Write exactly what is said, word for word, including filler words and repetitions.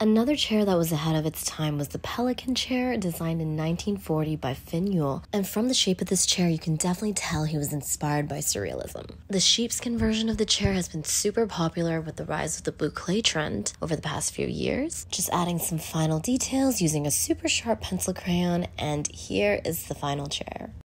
Another chair that was ahead of its time was the Pelican chair, designed in nineteen forty by juhl. And from the shape of this chair, you can definitely tell he was inspired by surrealism. The sheepskin version of the chair has been super popular with the rise of the boucle trend over the past few years. Just adding some final details using a super sharp pencil crayon, and here is the final chair.